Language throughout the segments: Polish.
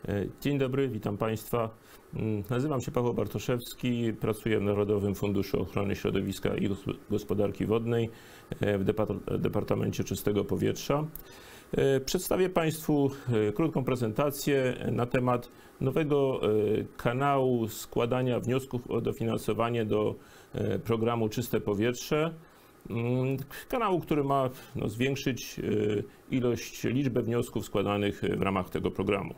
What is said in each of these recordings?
Dzień dobry, witam Państwa. Nazywam się Paweł Bartoszewski, pracuję w Narodowym Funduszu Ochrony Środowiska i Gospodarki Wodnej w Departamencie Czystego Powietrza. Przedstawię Państwu krótką prezentację na temat nowego kanału składania wniosków o dofinansowanie do programu Czyste Powietrze. Kanału, który ma zwiększyć liczbę wniosków składanych w ramach tego programu.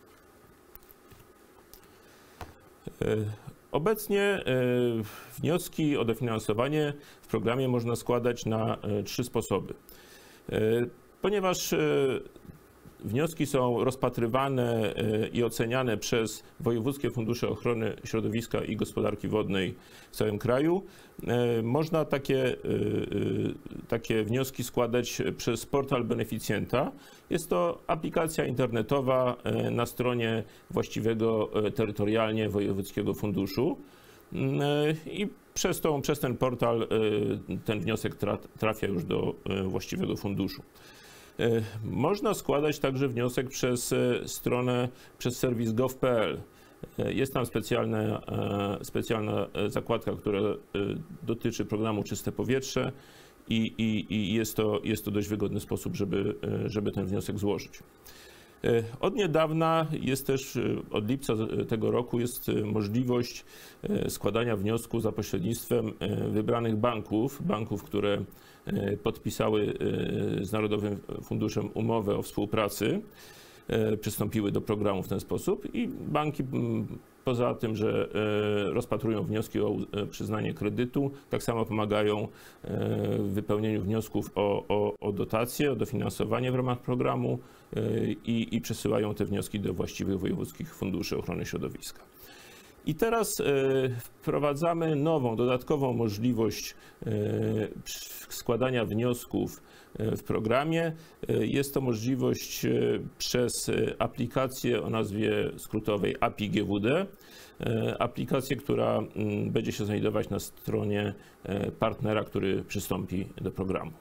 Obecnie wnioski o dofinansowanie w programie można składać na 3 sposoby. Ponieważ wnioski są rozpatrywane i oceniane przez wojewódzkie fundusze ochrony środowiska i gospodarki wodnej w całym kraju, można takie wnioski składać przez portal beneficjenta. Jest to aplikacja internetowa na stronie właściwego terytorialnie wojewódzkiego funduszu i przez ten portal ten wniosek trafia już do właściwego funduszu. Można składać także wniosek przez stronę, przez serwis gov.pl. Jest tam specjalna zakładka, która dotyczy programu Czyste Powietrze i jest to dość wygodny sposób, żeby ten wniosek złożyć. Od niedawna jest też, od lipca tego roku jest możliwość składania wniosku za pośrednictwem wybranych banków, które podpisały z Narodowym Funduszem umowę o współpracy, przystąpiły do programu w ten sposób i banki poza tym, że rozpatrują wnioski o przyznanie kredytu, tak samo pomagają w wypełnieniu wniosków o dotacje, o dofinansowanie w ramach programu i przesyłają te wnioski do właściwych wojewódzkich funduszy ochrony środowiska. I teraz wprowadzamy nową, dodatkową możliwość składania wniosków w programie. Jest to możliwość przez aplikację o nazwie skrótowej API GWD. Aplikację, która będzie się znajdować na stronie partnera, który przystąpi do programu.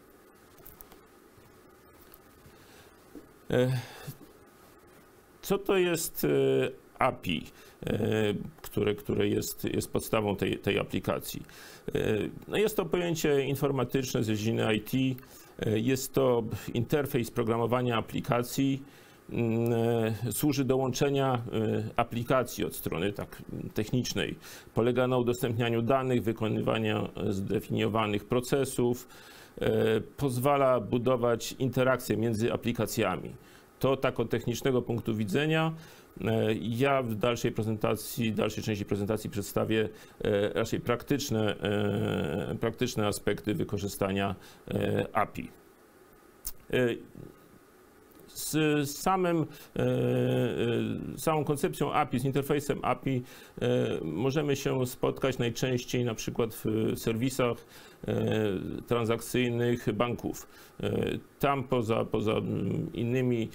Co to jest API, które jest podstawą tej aplikacji? No jest to pojęcie informatyczne z dziedziny IT. Jest to interfejs programowania aplikacji. Służy do łączenia aplikacji od strony technicznej. Polega na udostępnianiu danych, wykonywaniu zdefiniowanych procesów. Pozwala budować interakcje między aplikacjami. To tak od technicznego punktu widzenia. Ja w dalszej części prezentacji przedstawię raczej praktyczne aspekty wykorzystania API. Z samą koncepcją API, z interfejsem API możemy się spotkać najczęściej na przykład w serwisach transakcyjnych banków. Tam poza innymi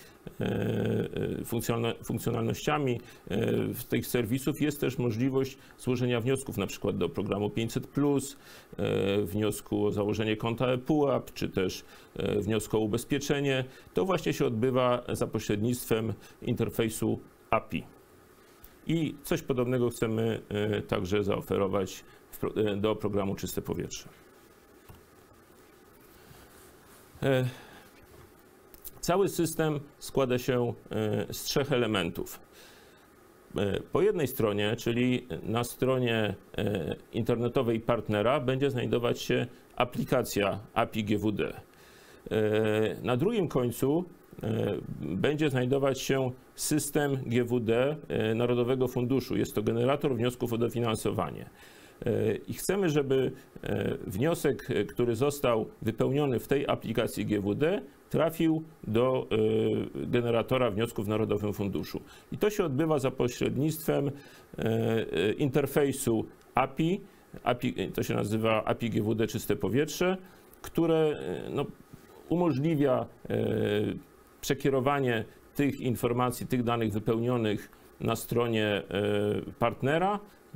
funkcjonalnościami tych serwisów jest też możliwość złożenia wniosków na przykład do programu 500+, wniosku o założenie konta ePUAP, czy też wniosku o ubezpieczenie. To właśnie się odbywa za pośrednictwem interfejsu API. I coś podobnego chcemy także zaoferować do programu Czyste Powietrze. Cały system składa się z 3 elementów. Po jednej stronie, czyli na stronie internetowej partnera, będzie znajdować się aplikacja API GWD. Na drugim końcu będzie znajdować się system GWD Narodowego Funduszu. Jest to generator wniosków o dofinansowanie. I chcemy, żeby wniosek, który został wypełniony w tej aplikacji GWD, trafił do generatora wniosków w Narodowym Funduszu. I to się odbywa za pośrednictwem interfejsu API. To się nazywa API GWD Czyste Powietrze, które umożliwia przekierowanie tych informacji, tych danych wypełnionych na stronie partnera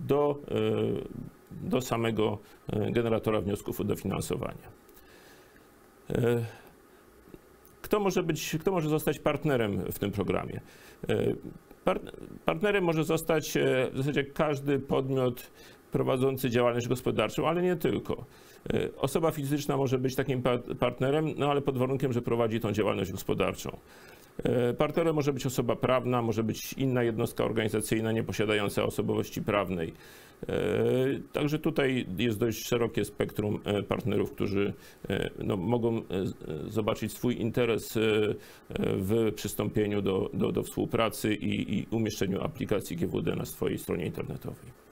do samego generatora wniosków o dofinansowanie. Kto może zostać partnerem w tym programie? Partnerem może zostać w zasadzie każdy podmiot prowadzący działalność gospodarczą, ale nie tylko. Osoba fizyczna może być takim partnerem, no ale pod warunkiem, że prowadzi tą działalność gospodarczą. Partnerem może być osoba prawna, może być inna jednostka organizacyjna nieposiadająca osobowości prawnej. Także tutaj jest dość szerokie spektrum partnerów, którzy mogą zobaczyć swój interes w przystąpieniu do współpracy i umieszczeniu aplikacji GWD na swojej stronie internetowej.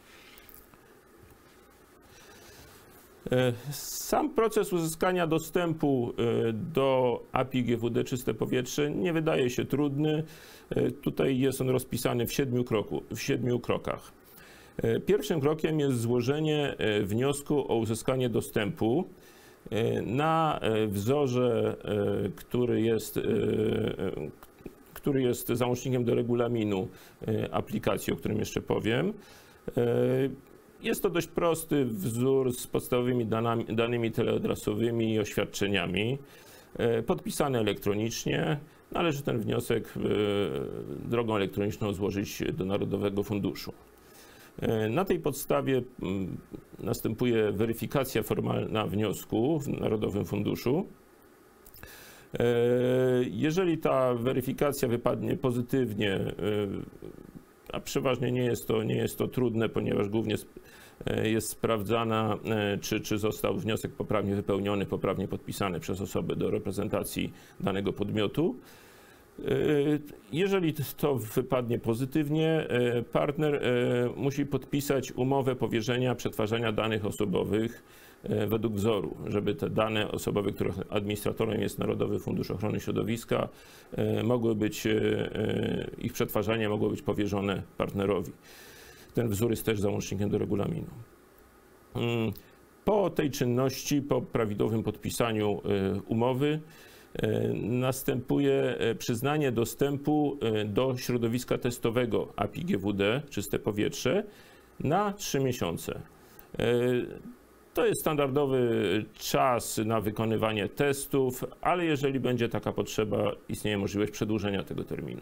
Sam proces uzyskania dostępu do API GWD Czyste Powietrze nie wydaje się trudny. Tutaj jest on rozpisany w 7 krokach. Pierwszym krokiem jest złożenie wniosku o uzyskanie dostępu na wzorze, który jest załącznikiem do regulaminu aplikacji, o którym jeszcze powiem. Jest to dość prosty wzór z podstawowymi danymi teleadresowymi i oświadczeniami, podpisany elektronicznie. Należy ten wniosek drogą elektroniczną złożyć do Narodowego Funduszu. Na tej podstawie następuje weryfikacja formalna wniosku w Narodowym Funduszu. Jeżeli ta weryfikacja wypadnie pozytywnie, a przeważnie nie jest to trudne, ponieważ głównie jest sprawdzana, czy został wniosek poprawnie wypełniony, poprawnie podpisany przez osobę do reprezentacji danego podmiotu. Jeżeli to wypadnie pozytywnie, partner musi podpisać umowę powierzenia przetwarzania danych osobowych według wzoru, żeby te dane osobowe, których administratorem jest Narodowy Fundusz Ochrony Środowiska, ich przetwarzanie mogło być powierzone partnerowi. Ten wzór jest też załącznikiem do regulaminu. Po tej czynności, po prawidłowym podpisaniu umowy, następuje przyznanie dostępu do środowiska testowego API GWD Czyste Powietrze na 3 miesiące. To jest standardowy czas na wykonywanie testów, ale jeżeli będzie taka potrzeba, istnieje możliwość przedłużenia tego terminu.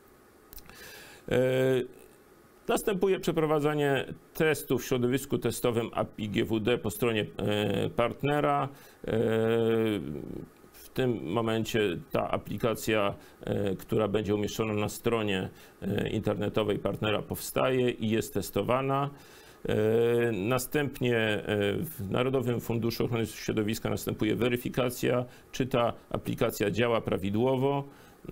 Następuje przeprowadzanie testów w środowisku testowym API GWD po stronie partnera. W tym momencie ta aplikacja, która będzie umieszczona na stronie internetowej partnera, powstaje i jest testowana. Następnie w Narodowym Funduszu Ochrony Środowiska następuje weryfikacja, czy ta aplikacja działa prawidłowo,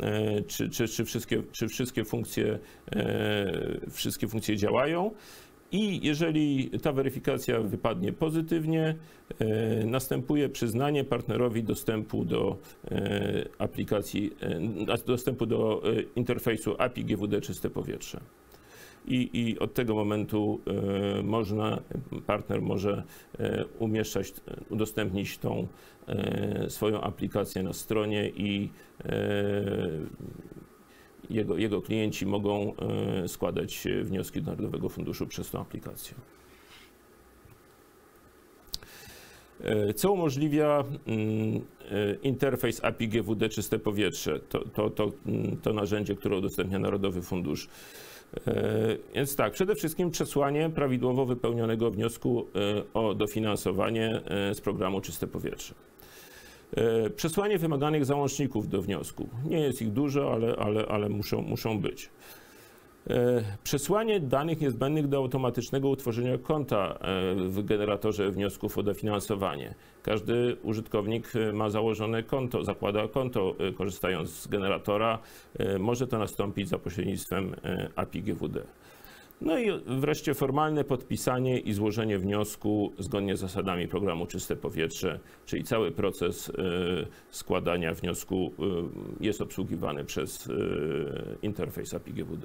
czy wszystkie funkcje działają. I jeżeli ta weryfikacja wypadnie pozytywnie, następuje przyznanie partnerowi dostępu do aplikacji, dostępu do interfejsu API GWD Czyste Powietrze. I od tego momentu partner może udostępnić tą swoją aplikację na stronie i jego klienci mogą składać wnioski do Narodowego Funduszu przez tę aplikację. Co umożliwia interfejs API GWD Czyste Powietrze? To narzędzie, które udostępnia Narodowy Fundusz. Więc tak, przede wszystkim przesłanie prawidłowo wypełnionego wniosku o dofinansowanie z programu Czyste Powietrze. Przesłanie wymaganych załączników do wniosku. Nie jest ich dużo, ale muszą być. Przesłanie danych niezbędnych do automatycznego utworzenia konta w generatorze wniosków o dofinansowanie. Każdy użytkownik ma założone konto, zakłada konto korzystając z generatora. Może to nastąpić za pośrednictwem API GWD. No i wreszcie formalne podpisanie i złożenie wniosku zgodnie z zasadami programu Czyste Powietrze, czyli cały proces składania wniosku jest obsługiwany przez interfejs API GWD.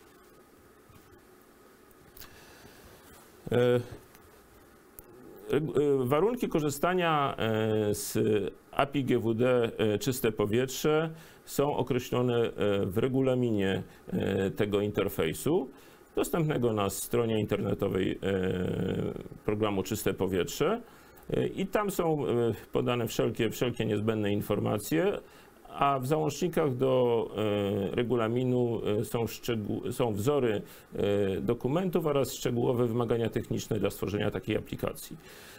Warunki korzystania z API GWD Czyste Powietrze są określone w regulaminie tego interfejsu, dostępnego na stronie internetowej programu Czyste Powietrze. I tam są podane wszelkie niezbędne informacje, a w załącznikach do regulaminu są wzory dokumentów oraz szczegółowe wymagania techniczne dla stworzenia takiej aplikacji.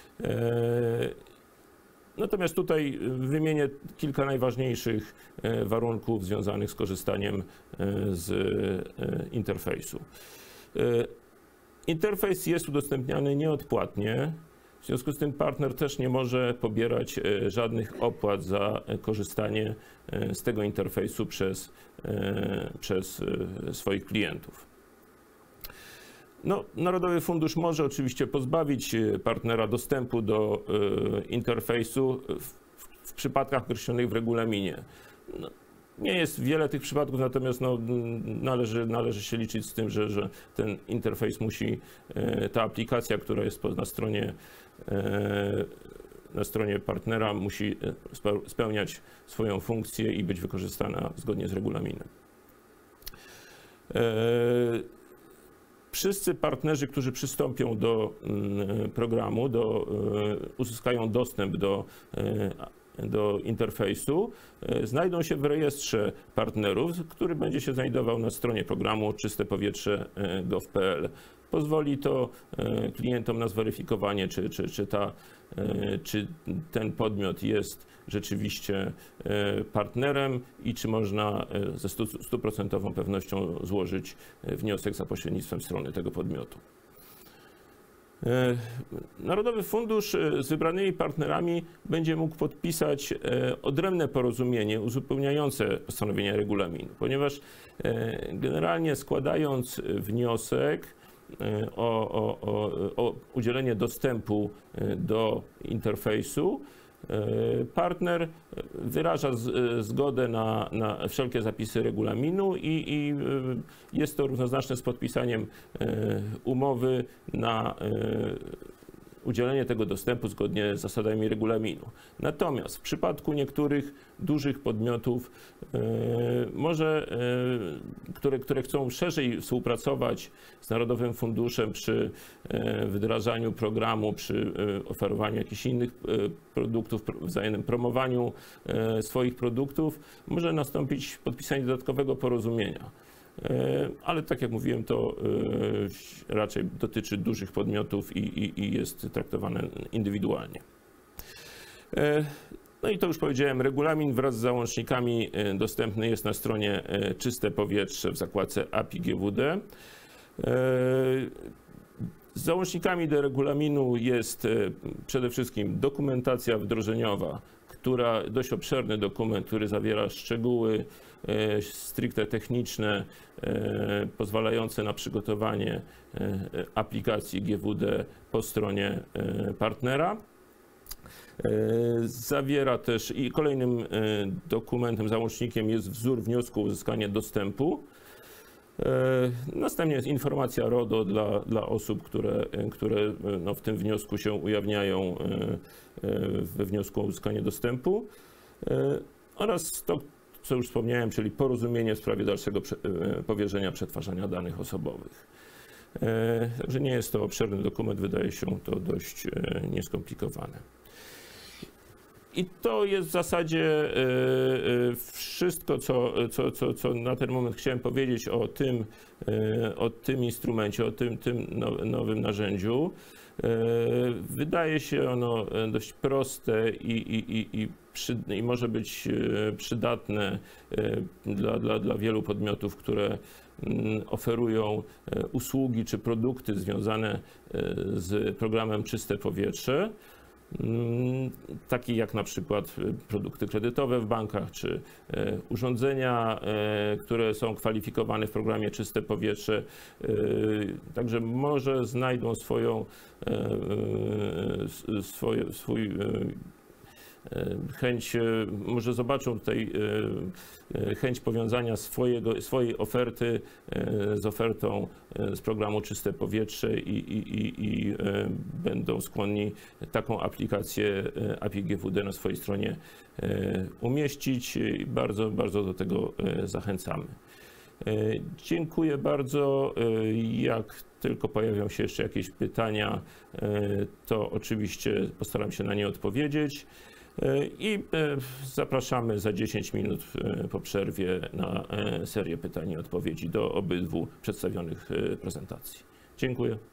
Natomiast tutaj wymienię kilka najważniejszych warunków związanych z korzystaniem z interfejsu. Interfejs jest udostępniany nieodpłatnie, w związku z tym partner też nie może pobierać żadnych opłat za korzystanie z tego interfejsu przez swoich klientów. No, Narodowy Fundusz może oczywiście pozbawić partnera dostępu do interfejsu w przypadkach określonych w regulaminie. No, nie jest wiele tych przypadków, natomiast no, należy się liczyć z tym, że ten interfejs musi, ta aplikacja, która jest na stronie partnera, musi spełniać swoją funkcję i być wykorzystana zgodnie z regulaminem. Wszyscy partnerzy, którzy przystąpią do programu, uzyskają dostęp do interfejsu, znajdą się w rejestrze partnerów, który będzie się znajdował na stronie programu czystepowietrze.gov.pl. Pozwoli to klientom na zweryfikowanie, czy ten podmiot jest rzeczywiście partnerem i czy można ze 100% pewnością złożyć wniosek za pośrednictwem strony tego podmiotu. Narodowy Fundusz z wybranymi partnerami będzie mógł podpisać odrębne porozumienie uzupełniające postanowienia regulaminu, ponieważ generalnie składając wniosek o udzielenie dostępu do interfejsu, partner wyraża zgodę na wszelkie zapisy regulaminu i jest to równoznaczne z podpisaniem umowy na udzielenie tego dostępu zgodnie z zasadami regulaminu. Natomiast w przypadku niektórych dużych podmiotów, które chcą szerzej współpracować z Narodowym Funduszem przy wdrażaniu programu, przy oferowaniu jakichś innych produktów, wzajemnym promowaniu swoich produktów, może nastąpić podpisanie dodatkowego porozumienia. Ale tak jak mówiłem, to raczej dotyczy dużych podmiotów i jest traktowane indywidualnie. No i to już powiedziałem, regulamin wraz z załącznikami dostępny jest na stronie Czyste Powietrze w zakładce API GWD. Z załącznikami do regulaminu jest przede wszystkim dokumentacja wdrożeniowa, dość obszerny dokument, który zawiera szczegóły stricte techniczne, pozwalające na przygotowanie aplikacji GWD po stronie partnera. Zawiera też i kolejnym dokumentem, załącznikiem jest wzór wniosku o uzyskanie dostępu. Następnie jest informacja RODO dla osób, które no, w tym wniosku się ujawniają we wniosku o uzyskanie dostępu oraz to, co już wspomniałem, czyli porozumienie w sprawie dalszego powierzenia przetwarzania danych osobowych. Także nie jest to obszerny dokument, wydaje się to dość nieskomplikowane. I to jest w zasadzie wszystko, co na ten moment chciałem powiedzieć o tym instrumencie, o tym nowym narzędziu. Wydaje się ono dość proste i może być przydatne dla wielu podmiotów, które oferują usługi czy produkty związane z programem Czyste Powietrze, takie jak na przykład produkty kredytowe w bankach, czy urządzenia, które są kwalifikowane w programie Czyste Powietrze. Także może znajdą może zobaczą tutaj chęć powiązania swojej oferty z ofertą z programu Czyste Powietrze i będą skłonni taką aplikację API GWD na swojej stronie umieścić. Bardzo, bardzo do tego zachęcamy. Dziękuję bardzo. Jak tylko pojawią się jeszcze jakieś pytania, to oczywiście postaram się na nie odpowiedzieć. I zapraszamy za 10 minut po przerwie na serię pytań i odpowiedzi do obydwu przedstawionych prezentacji. Dziękuję.